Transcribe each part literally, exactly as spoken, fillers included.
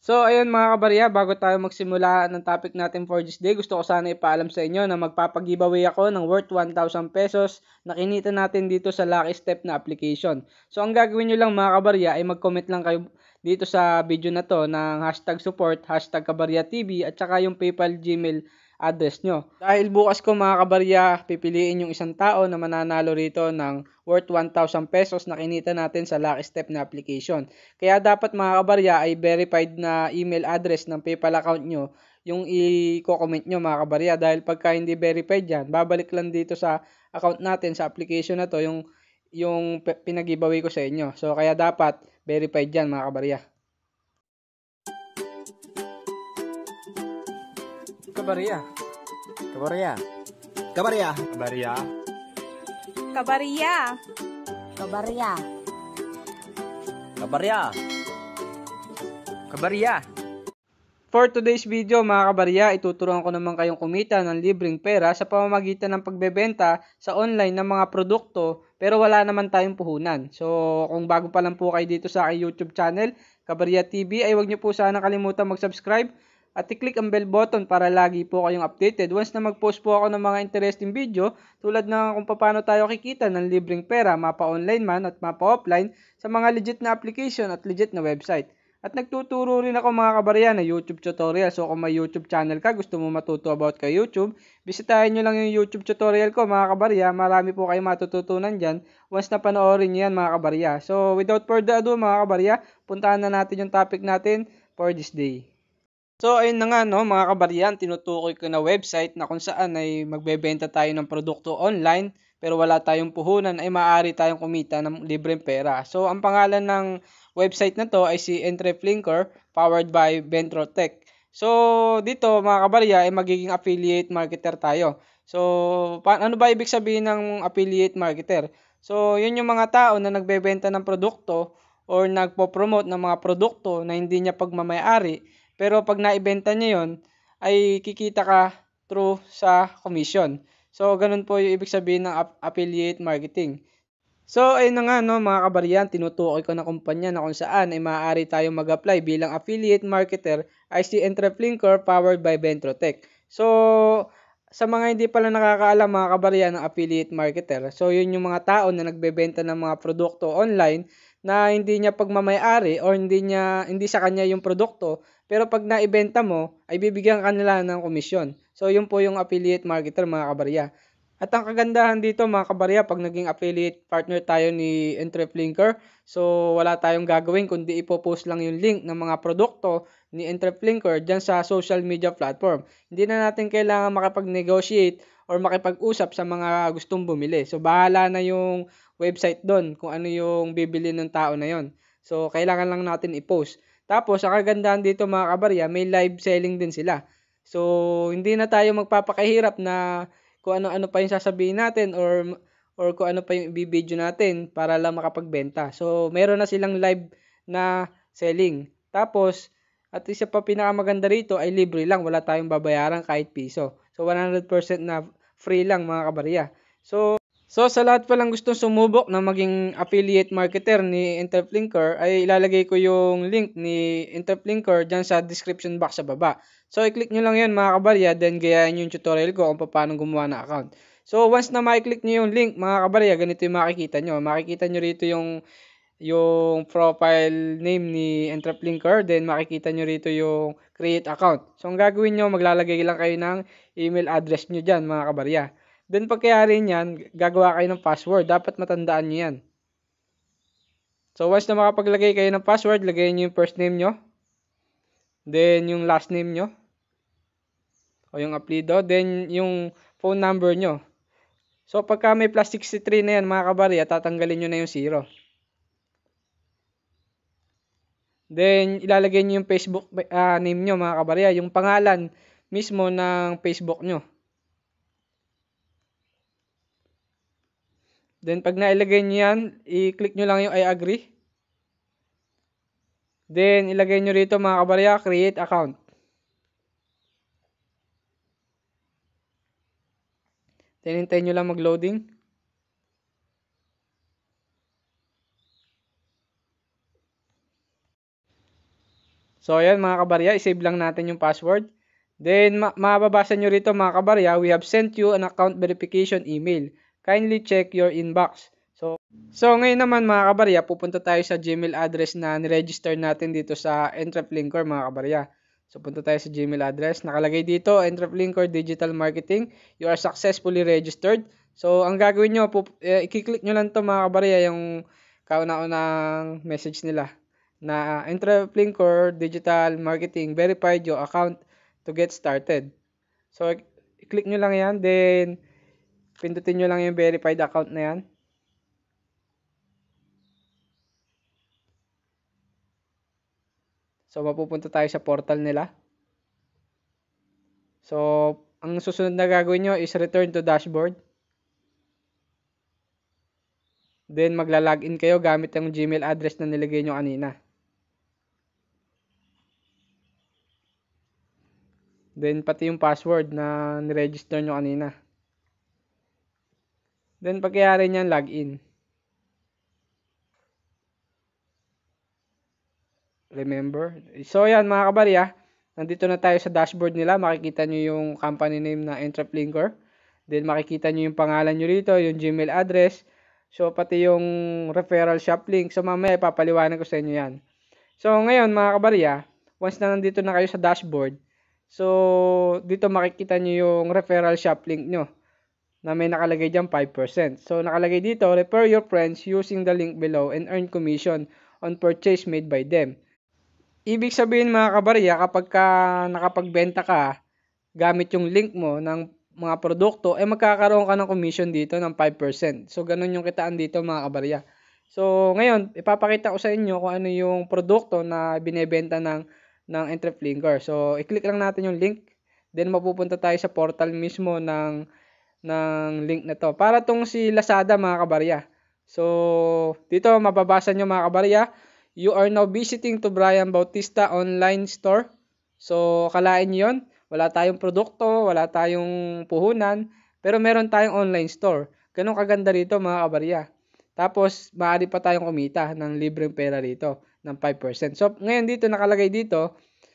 So, ayun mga kabarya, bago tayo magsimula ng topic natin for this day, gusto ko sana ipaalam sa inyo na magpapag-giveaway ako ng worth one thousand pesos na kinita natin dito sa Lucky Step na application. So, ang gagawin nyo lang mga kabarya ay mag-comment lang kayo dito sa video na to ng hashtag support, hashtag kabaryatv at saka yung PayPal Gmail address nyo. Dahil bukas ko mga kabarya, pipiliin yung isang tao na mananalo rito ng worth one thousand pesos na kinita natin sa Lucky Step na application. Kaya dapat mga kabarya ay verified na email address ng PayPal account nyo yung i-comment nyo mga kabarya. Dahil pagka hindi verified yan, babalik lang dito sa account natin sa application na to yung, yung pinag-giveaway ko sa inyo. So kaya dapat verified yan mga kabarya. Kabarya. Kabarya. Kabarya. Kabarya. Kabarya. Kabarya. Kabarya. Kabarya. For today's video mga kabarya, ituturuan ko naman kayong kumita ng libreng pera sa pamamagitan ng pagbebenta sa online ng mga produkto pero wala naman tayong puhunan. So kung bago pa lang po kayo dito sa aking YouTube channel, Kabarya T V, ay huwag niyo po sana kalimutan mag-subscribe at i-click ang bell button para lagi po kayong updated once na mag-post po ako ng mga interesting video tulad ng kung paano tayo kikita ng libreng pera, mapa online man at mapa offline sa mga legit na application at legit na website. At nagtuturo rin ako mga kabarya na YouTube tutorial. So kung may YouTube channel ka, gusto mo matuto about kay YouTube, bisitahin nyo lang yung YouTube tutorial ko mga kabarya. Marami po kayo matututunan dyan once na panoorin nyo yan mga kabarya. So without further ado mga kabarya, puntahan na natin yung topic natin for this day. So ayun na nga no mga kabaryan, tinutukoy ko na website na kung saan ay magbebenta tayo ng produkto online pero wala tayong puhunan ay maaari tayong kumita ng libreng pera. So ang pangalan ng website na to ay si Entreflinker powered by Ventrotech. So dito mga kabarya ay magiging affiliate marketer tayo. So pa- ano ba ibig sabihin ng affiliate marketer? So yun yung mga tao na nagbebenta ng produkto or nagpo-promote ng mga produkto na hindi niya pagmamayari. Pero pag naibenta niya yon ay kikita ka through sa commission. So, ganun po yung ibig sabihin ng affiliate marketing. So, ayun na nga no, mga kabaryan, tinutukoy ko na kumpanya na kung saan ay maaari tayong mag-apply bilang affiliate marketer ay si Entreflinker powered by Ventrotech. So, sa mga hindi pala nakakaalam mga kabaryan ng affiliate marketer, so yun yung mga tao na nagbebenta ng mga produkto online na hindi niya pagmamayari or hindi niya hindi sa kanya yung produkto pero pag naibenta mo ay bibigyan ka nila ng komisyon. So yun po yung affiliate marketer mga kabarya. At ang kagandahan dito mga kabarya pag naging affiliate partner tayo ni Entreflinker, so wala tayong gagawin kundi ipopost lang yung link ng mga produkto ni Entreflinker dyan sa social media platform. Hindi na natin kailangan makipag-negotiate or makipag-usap sa mga gustong bumili. So bahala na yung website doon kung ano yung bibili ng tao na yon. So kailangan lang natin i-post. Tapos ang kagandahan dito mga kabarya, may live selling din sila. So hindi na tayo magpapakahirap na kung ano-ano pa yung sasabihin natin or or kung ano pa yung i-video natin para lang makapagbenta. So meron na silang live na selling. Tapos at isa pa pinakamaganda rito ay libre lang, wala tayong babayaran kahit piso. So one hundred percent na free lang mga kabarya. So So sa lahat pa lang gustong sumubok na maging affiliate marketer ni Entreflinker ay ilalagay ko yung link ni Entreflinker dyan sa description box sa baba. So i-click nyo lang yun mga kabarya, then gayahin yung tutorial ko kung paano gumawa ng account. So once na ma-click nyo yung link mga kabarya, ganito yung makikita nyo. Makikita nyo rito yung yung profile name ni Entreflinker, then makikita nyo rito yung create account. So ang gagawin nyo, maglalagay lang kayo ng email address nyo dyan mga kabarya. Then pagkayari niyan, gagawa kayo ng password. Dapat matandaan niyo yan. So once na makapaglagay kayo ng password, lagay niyo yung first name nyo. Then yung last name nyo. O yung apelyido. Then yung phone number nyo. So pagka may plus sixty-three na yan mga kabarya, tatanggalin nyo na yung zero. Then ilalagay nyo yung Facebook uh, name nyo mga kabarya. Yung pangalan mismo ng Facebook nyo. Then, pag nailagay nyo yan, i-click nyo lang yung I agree. Then, ilagay nyo rito mga kabarya, create account. Then, hintayin nyo lang mag-loading. So, ayan mga kabarya, isave lang natin yung password. Then, ma mababasa nyo rito mga kabarya, we have sent you an account verification email. Kindly check your inbox. So, so ngayon naman mga kabarya, pupunta tayo sa Gmail address na niregister natin dito sa Entreplinker mga kabarya. So, punta tayo sa Gmail address. Nakalagay dito, Entreplinker Digital Marketing. You are successfully registered. So, ang gagawin nyo, eh, i-click nyo lang to mga kabarya, yung kauna-unang message nila na Entreplinker Digital Marketing verified your account to get started. So, i-click nyo lang yan. Then, pindutin nyo lang yung verified account na yan. So, mapupunta tayo sa portal nila. So, ang susunod na gagawin nyo is return to dashboard. Then, magla-login kayo gamit yung Gmail address na nilagay nyo kanina. Then, pati yung password na niregister nyo kanina. Then, pagkayari nyan, login. Remember? So, yan mga kabarya. Nandito na tayo sa dashboard nila. Makikita nyo yung company name na Entreplinker. Then, makikita nyo yung pangalan nyo rito, yung Gmail address. So, pati yung referral shop link. So, mamaya ipapaliwanag ko sa inyo yan. So, ngayon mga kabarya, once na nandito na kayo sa dashboard, so, dito makikita nyo yung referral shop link nyo na may nakalagay dyan five percent. So, nakalagay dito, refer your friends using the link below and earn commission on purchase made by them. Ibig sabihin mga kabarya, kapag ka nakapagbenta ka gamit yung link mo ng mga produkto, eh magkakaroon ka ng commission dito ng five percent. So, ganun yung kitaan dito mga kabarya. So, ngayon, ipapakita ko sa inyo kung ano yung produkto na binebenta ng, ng Entreplinker. So, i-click lang natin yung link. Then, mapupunta tayo sa portal mismo ng, ng link na to. Para tong si Lazada mga kabarya. So, dito mababasa nyo mga kabarya, you are now visiting to Brian Bautista online store. So, kalain nyo yun. Wala tayong produkto, wala tayong puhunan, pero meron tayong online store. Ganun kaganda rito mga kabarya. Tapos, maaari pa tayong kumita ng libreng pera rito ng five percent. So, ngayon dito, nakalagay dito,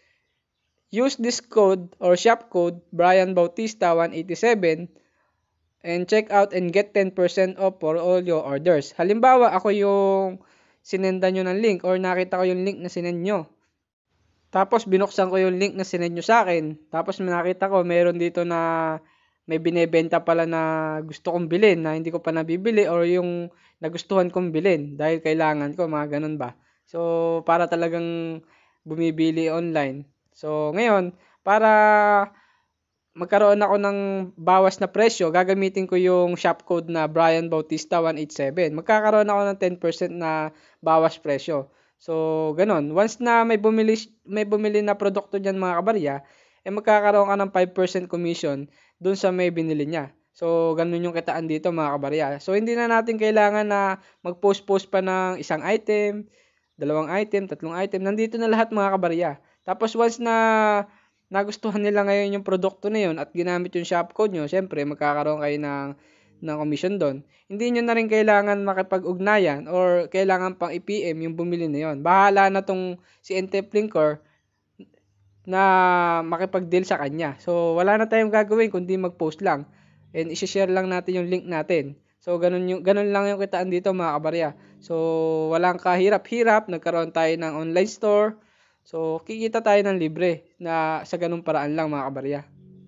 use this code or shop code, Brian Bautista one eighty-seven, and check out and get ten percent off for all your orders. Halimbawa, ako yung sinenda nyo ng link or nakita ko yung link na sinend nyo. Tapos, binuksan ko yung link na sinend nyo sa akin. Tapos, nakita ko, meron dito na may binebenta pala na gusto kong bilhin na hindi ko pa nabibili or yung nagustuhan kong bilhin dahil kailangan ko, mga ganun ba. So, para talagang bumibili online. So, ngayon, para magkaroon ako ng bawas na presyo, gagamitin ko yung shop code na Brian Bautista one eighty-seven. Magkakaroon ako ng ten percent na bawas presyo. So, ganun. Once na may bumili, may bumili na produkto dyan mga kabarya, eh magkakaroon ka ng five percent commission dun sa may binili niya. So, ganun yung kitaan dito mga kabarya. So, hindi na natin kailangan na mag-post-post pa ng isang item, dalawang item, tatlong item. Nandito na lahat mga kabarya. Tapos, once na nagustuhan nila ngayon yung produkto na yun at ginamit yung shop code nyo, syempre, magkakaroon kayo ng ng commission doon. Hindi nyo na rin kailangan makipag-ugnayan or kailangan pang i-P M yung bumili na yon. Bahala na tong si Entreplinker na makipag-deal sa kanya. So, wala na tayong gagawin kundi mag-post lang. And isi-share lang natin yung link natin. So, ganun, yung, ganun lang yung kitaan dito mga kabarya. So, walang kahirap-hirap. Nagkaroon tayo ng online store. So, kikita tayo ng libre na sa ganung paraan lang mga kabarya.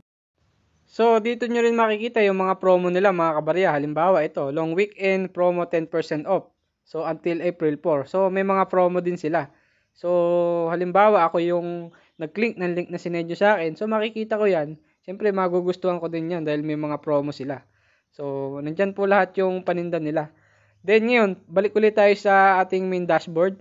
So, dito nyo rin makikita yung mga promo nila mga kabarya. Halimbawa, ito, long weekend promo ten percent off. So, until April four. So, may mga promo din sila. So, halimbawa, ako yung nag-click ng link na sinedyo sa akin. So, makikita ko yan. Siyempre, magugustuhan ko din yan dahil may mga promo sila. So, nandyan po lahat yung paninda nila. Then, ngayon, balik ulit tayo sa ating main dashboard.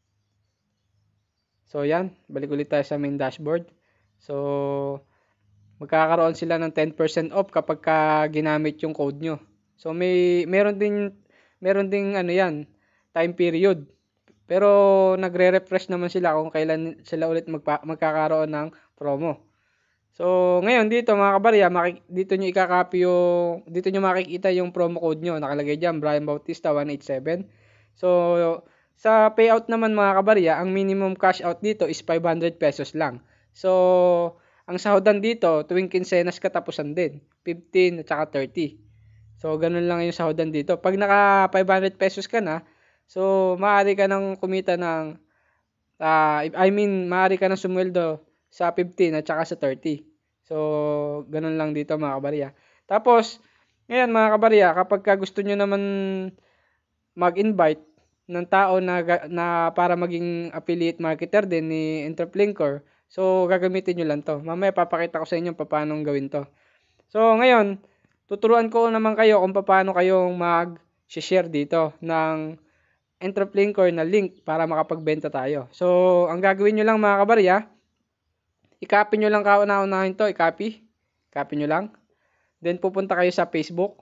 So, yan. Balik ulit tayo sa main dashboard. So, magkakaroon sila ng ten percent off kapag ka ginamit yung code nyo. So, may, meron din, meron ding, ano yan, time period. Pero, nagre-refresh naman sila kung kailan sila ulit magpa, magkakaroon ng promo. So, ngayon dito mga kabarya, dito nyo i-copy yung, dito nyo makikita yung promo code nyo. Nakalagay dyan, Brian Bautista one eighty-seven. So, Sa payout naman mga kabarya, ang minimum cash out dito is five hundred pesos lang. So, ang sahodan dito, tuwing kinsenas katapusan din, fifteen at saka thirty. So, ganun lang yung sahodan dito. Pag naka five hundred pesos ka na, so, maaari ka nang kumita ng, uh, I mean, maaari ka nang sumweldo sa fifteen at saka sa thirty. So, ganun lang dito mga kabarya. Tapos, ngayon mga kabarya, kapag ka gusto nyo naman mag-invite ng tao na, na para maging affiliate marketer din ni Entreplinker, so gagamitin nyo lang to. Mamaya papakita ko sa inyo paano gawin to. So ngayon, tuturuan ko naman kayo kung paano kayong mag-share dito ng Entreplinker na link para makapagbenta tayo. So ang gagawin nyo lang mga kabarya, i-copy nyo lang kauna-unahin to, i-copy. Copy nyo lang. Then pupunta kayo sa Facebook.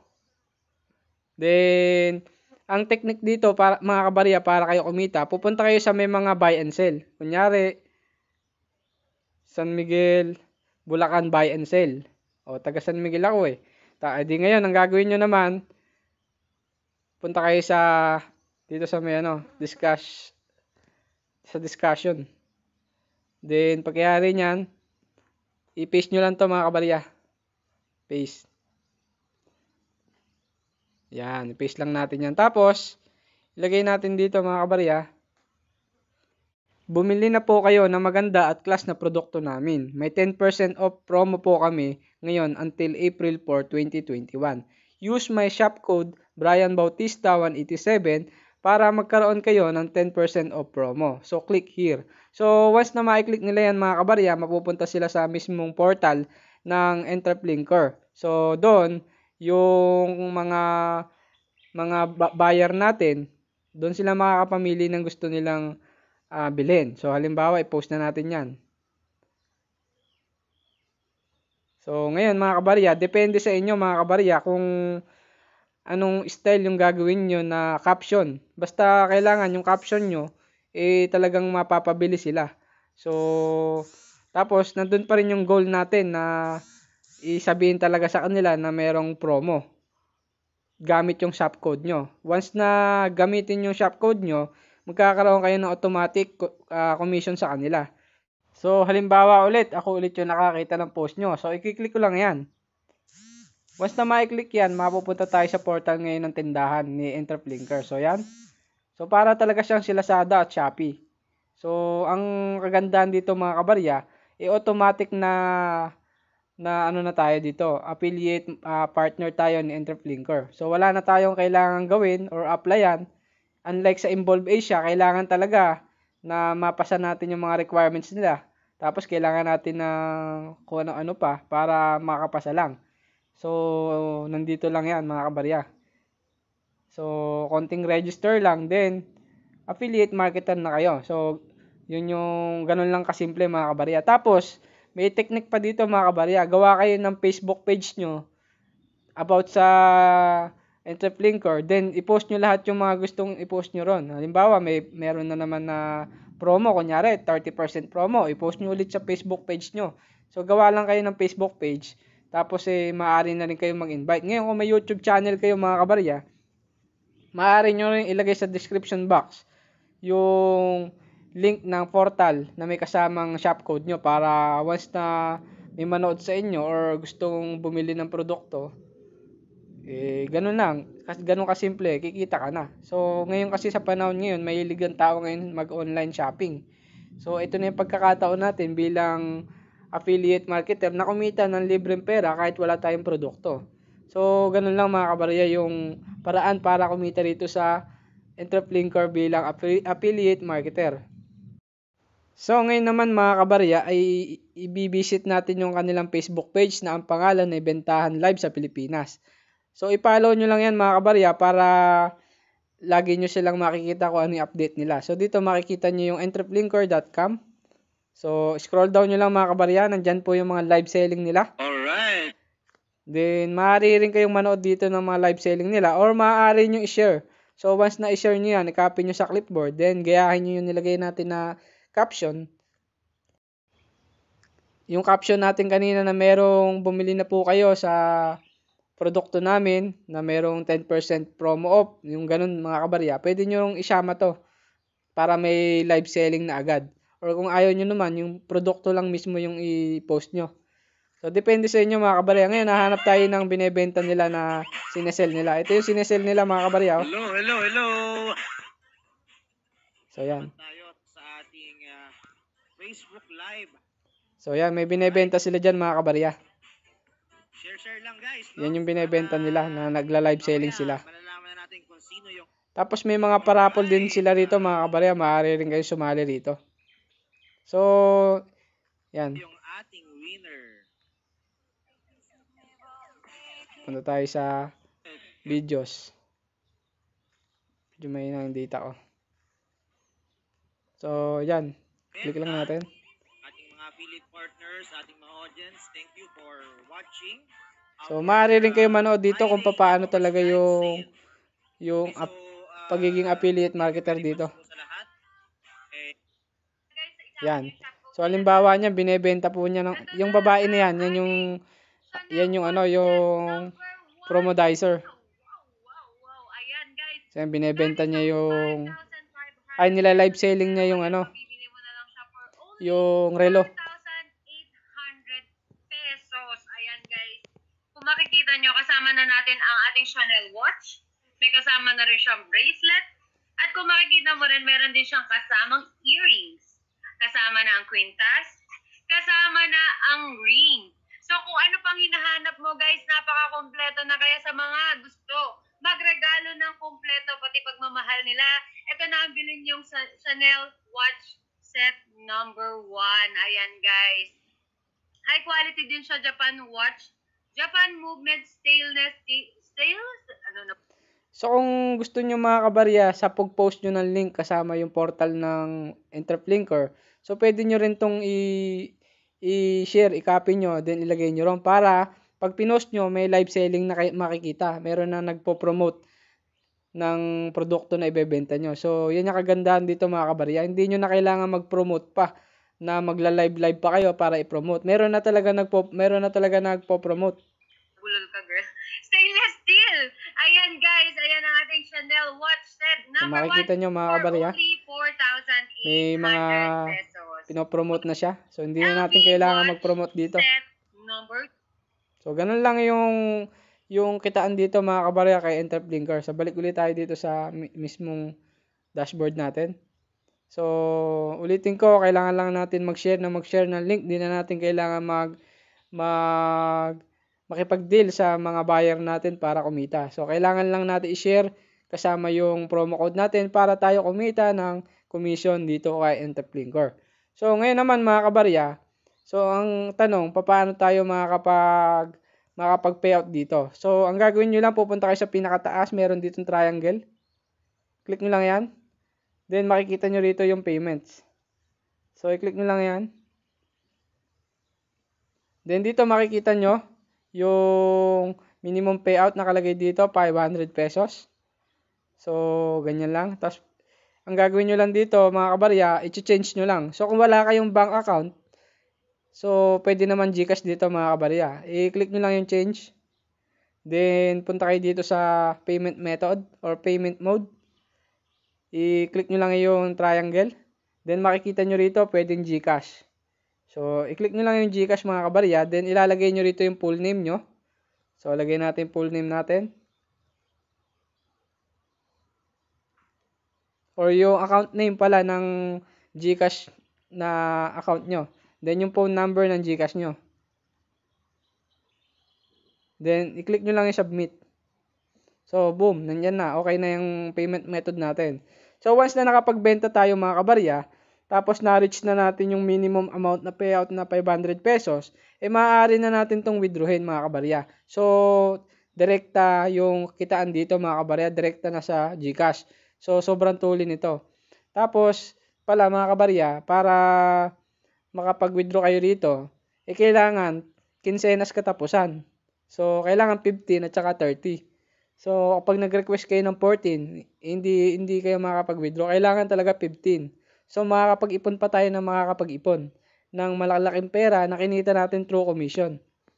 Then ang technique dito para mga kabarya para kayo kumita, pupunta kayo sa may mga buy and sell. Kunyari, San Miguel, Bulacan buy and sell. O, taga San Miguel ako eh. Ta, di ngayon, ang gagawin nyo naman, punta kayo sa, dito sa may ano, discuss, sa discussion. Then, pagkayari nyan, i-paste nyo lang to mga kabarya. Paste. Yan, i-paste lang natin yan. Tapos, ilagay natin dito mga kabarya. Bumili na po kayo ng maganda at class na produkto namin. May ten percent off promo po kami ngayon until April fourth, twenty twenty-one. Use my shop code Brian Bautista one eighty-seven para magkaroon kayo ng ten percent off promo. So, click here. So, once na ma-click nila yan mga kabarya, mapupunta sila sa mismong portal ng Entreplinker. So, doon, yung mga mga buyer natin, doon sila makakapamili ng gusto nilang uh, bilhin. So, halimbawa, i-post na natin yan. So, ngayon mga kabarya, depende sa inyo mga kabarya kung anong style yung gagawin nyo na caption. Basta kailangan yung caption nyo, eh talagang mapapabili sila. So, tapos, nandun pa rin yung goal natin na isabihin talaga sa kanila na merong promo gamit yung shop code nyo. Once na gamitin yung shop code nyo, magkakaroon kayo ng automatic uh, commission sa kanila. So, halimbawa ulit, ako ulit yung nakakita ng post nyo. So, i-click ko lang yan. Once na ma-click yan, mapupunta tayo sa portal ngayon ng tindahan ni Entreplinker. So, yan. So, para talaga siyang si Lazada at Shopee. So, ang kagandahan dito mga kabarya, i-automatic na na ano na tayo dito, affiliate uh, partner tayo ni Entreplinker. So wala na tayong kailangan gawin or applyan. Unlike sa Involve Asia, kailangan talaga na mapasa natin yung mga requirements nila. Tapos kailangan natin na kung ano-ano pa para makapasa lang. So nandito lang yan mga kabarya. So konting register lang, then affiliate marketer na kayo. So yun yung ganun lang kasimple mga kabarya. Tapos may technique pa dito mga kabarya. Gawa kayo ng Facebook page nyo about sa Entreplinker. Then, i-post nyo lahat yung mga gustong i-post nyo ron. Halimbawa, may meron na naman na promo. Kunyari, thirty percent promo. I-post nyo ulit sa Facebook page nyo. So, gawa lang kayo ng Facebook page. Tapos, eh, maaari na rin kayo mag-invite. Ngayon, kung may YouTube channel kayo mga kabarya, maaari nyo rin ilagay sa description box yung link ng portal na may kasamang shop code nyo para once na may manood sa inyo or gustong bumili ng produkto, eh, ganun lang. Ganun kasimple, kikita ka na. So, ngayon kasi sa panahon ngayon, mahilig ang tao ngayon mag-online shopping. So, ito na yung pagkakataon natin bilang affiliate marketer na kumita ng libreng pera kahit wala tayong produkto. So, ganun lang mga kabarya yung paraan para kumita rito sa Entreplinker bilang affiliate marketer. So, ngayon naman mga kabarya ay i-visit natin yung kanilang Facebook page na ang pangalan ay Bentahan Live sa Pilipinas. So, i-follow nyo lang yan mga kabarya para lagi nyo silang makikita kung ano yung update nila. So, dito makikita nyo yung entreplinker dot com. So, scroll down nyo lang mga kabarya. Nandyan po yung mga live selling nila. Alright. Then, maaari rin kayong manood dito ng mga live selling nila or maaari nyo i-share. So, once na i-share nyo yan, i-copy nyo sa clipboard. Then, gayahin nyo yung nilagay natin na caption. Yung caption natin kanina na merong bumili na po kayo sa produkto namin na merong ten percent promo off, yung ganun mga kabarya, pwede nyo isama to. para may live selling na agad. Or kung ayaw nyo naman, yung produkto lang mismo yung i-post nyo. So, depende sa inyo mga kabarya. Ngayon, nahanap tayo ng binebenta nila na sinesell nila. Ito yung sinesell nila mga kabarya. Oh. Hello, hello, hello. So, yan. Tayo sa ating uh, Facebook Live. So, yan. May binebenta sila dyan mga kabarya. Share, share lang guys. No? Yan yung binebenta nila na nagla-live selling sila. Malalaman na natin kung sino yung... Tapos, may mga parapol din sila rito mga kabarya. Maaari rin kayo sumali rito. So, yan. Yung ating winner. Punta tayo sa videos. Medyo may na yung data ko. So, yan. Click lang natin. Ating mga affiliate partners, ating mga audience, thank you for watching. So, maaari rin kayo manood dito kung paano talaga yung yung ap, pagiging affiliate marketer dito. Yan. So, halimbawa niya, binebenta po niya ng, yung babae na yan, yan yung, yan yung ano, yung promodizer. So, yan, binebenta niya yung, ay, nila live selling niya yung ano, yung relo. Pesos. Ayan guys. Kung makikita nyo, kasama na natin ang ating Chanel watch. May kasama na rin siyang bracelet. At kung makikita mo rin, meron din siyang kasamang earrings. Kasama na ang quintas. Kasama na ang ring. So kung ano pang hinahanap mo guys, napaka-kompleto na, kaya sa mga gusto magregalo ng kompleto, pati pagmamahal nila, ito na ang bilhin yung Chanel watch set number one. Ayan guys. High quality din siya, Japan watch. Japan movement stainless stainless ano na. So kung gusto niyo mga kabarya, sa pag-post nyo ng link kasama yung portal ng Entreplinker, so pwede nyo rin tong i- i-share, i-copy nyo, then ilagay nyo ron para pag pinost nyo, may live selling na makikita. Meron na nagpo-promote ng produkto na ibebenta nyo. So, yan yung kagandahan dito mga kabarya. Hindi nyo na kailangan mag-promote pa, na magla-live-live pa kayo para i-promote. Meron na talaga nagpo meron na talaga nagpo-promote. Bulol ka, girl. Stainless steel. Ayan guys, ayan ang ating Chanel watch set Kung number makikita one nyo mga for kabarya, only four thousand may eight mga hundred pesos. pinopromote na siya. So, hindi na natin kailangan mag-promote dito. Set number So, ganun lang yung yung kitaan dito mga kabarya kay Entreplinker. So, balik ulit tayo dito sa mismong dashboard natin. So, ulitin ko, kailangan lang natin mag-share na mag-share ng link. Hindi na natin kailangan mag mag makipag-deal sa mga buyer natin para kumita. So, kailangan lang natin i-share kasama yung promo code natin para tayo kumita ng commission dito kay Entreplinker. So, ngayon naman mga kabarya, so ang tanong, paano tayo makakapag makakapag-payout dito? So, ang gagawin nyo lang, pupunta kayo sa pinakataas, meron ditong triangle. Click nyo lang yan. Then, makikita nyo rito yung payments. So, i-click nyo lang yan. Then, dito makikita nyo yung minimum payout nakalagay dito, five hundred pesos. So, ganyan lang. Tapos, ang gagawin nyo lang dito, mga kabarya, i-change nyo lang. So, kung wala kayong bank account, so, pwede naman GCash dito, mga kabarya. I-click nyo lang yung change. Then, punta kayo dito sa payment method or payment mode. I-click nyo lang yung triangle. Then, makikita nyo rito, pwedeng GCash. So, i-click nyo lang yung GCash, mga kabarya. Then, ilalagay nyo rito yung full name nyo. So, lagay natin full name natin. Or yung account name pala ng GCash na account nyo. Then, yung phone number ng GCash nyo. Then, i-click nyo lang yung submit. So, boom. Nandyan na. Okay na yung payment method natin. So, once na nakapagbenta tayo mga kabarya, tapos na-reach na natin yung minimum amount na payout na five hundred pesos, eh maaari na natin tong withdrawin mga kabarya. So, direkta yung kitaan dito mga kabarya. Direkta na sa GCash. So, sobrang tuli nito. Tapos, pala mga kabarya, para makapag-withdraw kayo rito, eh kailangan kinsenas katapusan. So, kailangan fifteen at saka thirty. So, kapag nag-request kayo ng fourteen, hindi hindi kayo makakapag-withdraw. Kailangan talaga fifteen. So, makakapag-ipon pa tayo ng makakapag-ipon ng malalaking pera na kinita natin through commission.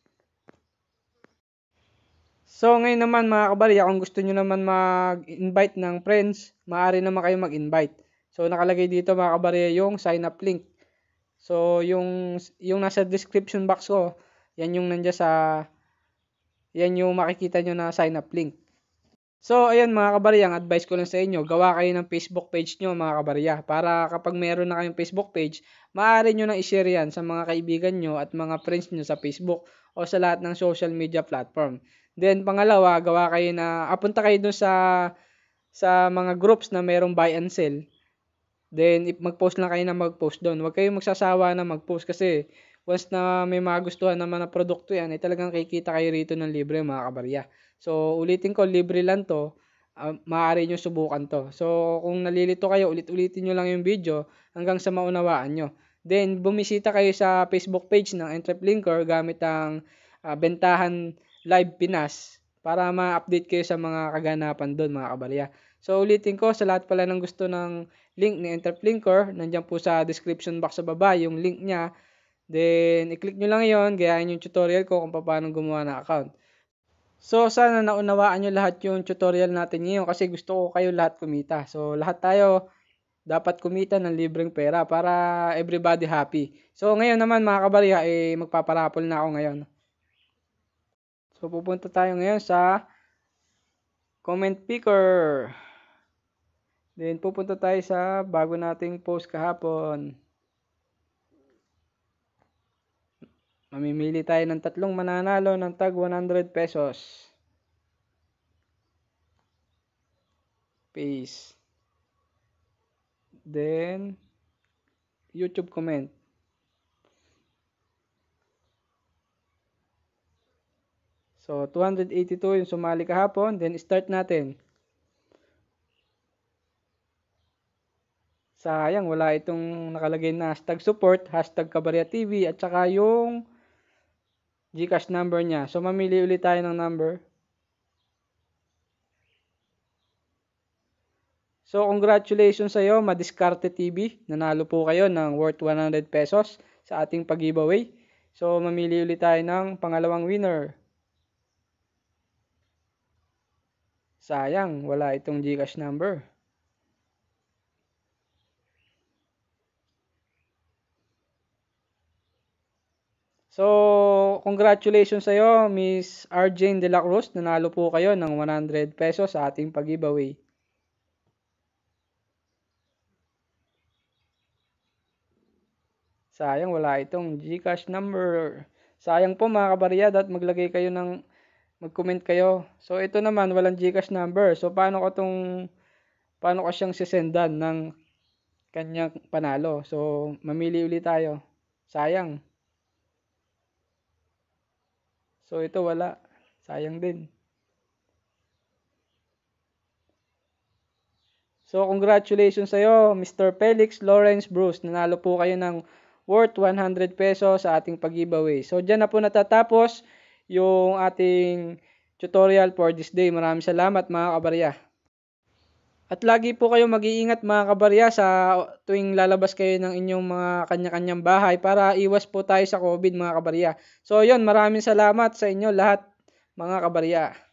So, ngayon naman mga kabarya, kung gusto nyo naman mag-invite ng friends, maaari naman kayo mag-invite. So nakalagay dito mga kabarya yung sign up link. So yung yung nasa description box ko, yan yung nandiyan sa yan yung makikita nyo na sign up link. So, ayan mga kabarya, ang advice ko lang sa inyo, gawa kayo ng Facebook page nyo mga kabarya. Para kapag meron na kayong Facebook page, maaari nyo nang i-share yan sa mga kaibigan nyo at mga friends nyo sa Facebook o sa lahat ng social media platform. Then, pangalawa, gawa kayo na, apunta kayo dun sa, sa mga groups na merong buy and sell. Then, if mag-post lang kayo na mag-post doon. Huwag kayong magsasawa na mag-post kasi once na may magustuhan naman na produkto yan, ay talagang kikita kayo rito ng libre mga kabarya. So, ulitin ko, libre lang to. Uh, maaari nyo subukan to. So, kung nalilito kayo, ulit-ulitin nyo lang yung video hanggang sa maunawaan nyo. Then, bumisita kayo sa Facebook page ng Entreplinker gamit ang uh, Bentahan Live Pinas para ma-update kayo sa mga kaganapan doon mga kabarya. So, ulitin ko, sa lahat pala ng gusto ng link ni Entreplinker, nandiyan po sa description box sa baba yung link niya. Then, i-click nyo lang yon, gayahin yung tutorial ko kung paano gumawa ng account. So, sana naunawaan nyo lahat yung tutorial natin ngayon kasi gusto ko kayo lahat kumita. So, lahat tayo dapat kumita ng libreng pera para everybody happy. So, ngayon naman mga kabarya, eh, magpaparapol na ako ngayon. So, pupunta tayo ngayon sa comment picker. Then, pupunta tayo sa bago nating post kahapon. Mamimili tayo ng tatlong mananalo ng tag one hundred pesos. Paste. Then, YouTube comment. So, two hundred eighty-two yung sumali kahapon. Then, start natin. Sayang, wala itong nakalagay na hashtag support, hashtag Kabarya T V, at saka yung Gcash number niya. So, mamili ulit tayo ng number. So, congratulations sa iyo, Madiskarte T V. Nanalo po kayo ng worth one hundred pesos sa ating pag-giveaway. So, mamili ulit tayo ng pangalawang winner. Sayang, wala itong Gcash number. So, congratulations sa iyo, Miss Arjane De La Cruz. Nanalo po kayo ng one hundred pesos sa ating pag-giveaway. Sayang, wala itong Gcash number. Sayang po mga kabarya, dapat maglagay kayo ng, mag-comment kayo. So, ito naman, walang Gcash number. So, paano ko tong, paano ko siyang sisendan ng kanyang panalo? So, mamili ulit tayo. Sayang. So, ito wala. Sayang din. So, congratulations sa iyo, Mister Felix Lawrence Bruce. Nanalo po kayo ng worth one hundred pesos sa ating pag-giveaway. So, dyan na po natatapos yung ating tutorial for this day. Maraming salamat mga kabarya. At lagi po kayo mag-iingat mga kabarya sa tuwing lalabas kayo ng inyong mga kanya-kanyang bahay para iwas po tayo sa COVID mga kabarya. So yun, maraming salamat sa inyo lahat mga kabarya.